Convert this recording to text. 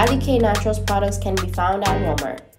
Kylie K Naturals products can be found at Walmart.